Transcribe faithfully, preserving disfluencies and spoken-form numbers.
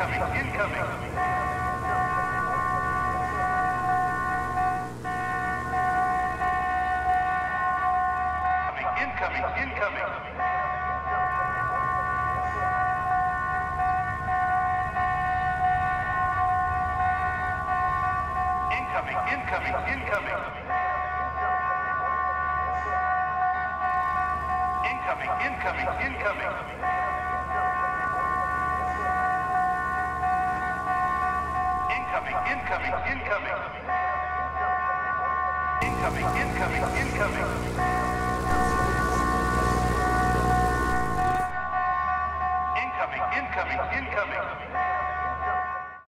incoming, incoming. Incoming, incoming. Incoming, incoming, incoming. Incoming, incoming, incoming. Incoming, incoming, incoming. Incoming, incoming, incoming.